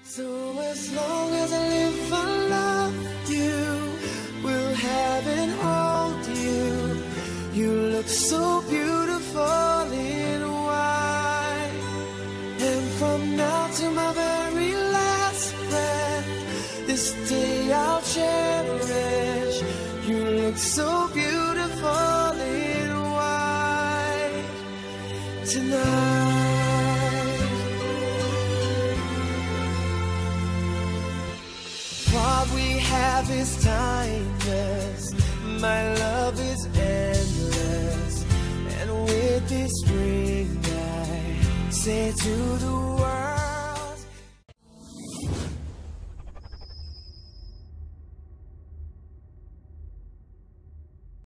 So as long as I live, I love you, will have and hold you. You look so beautiful in white. And from now to my very last breath, this day I'll cherish. You look so beautiful in white tonight. What we have is timeless, my love is endless. And with this ring I say to the world,